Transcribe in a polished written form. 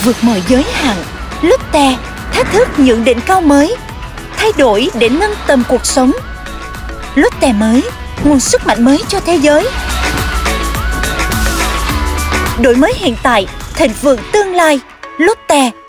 vượt mọi giới hạn. Lotte, thách thức những đỉnh cao mới, thay đổi để nâng tầm cuộc sống. Lotte mới, nguồn sức mạnh mới cho thế giới. Đổi mới hiện tại, thịnh vượng tương lai. Lotte.